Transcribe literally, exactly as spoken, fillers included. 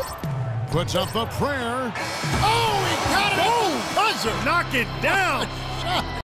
Puts up the prayer. Oh, he got it! Oh, buzzer! Knock it down! Shot.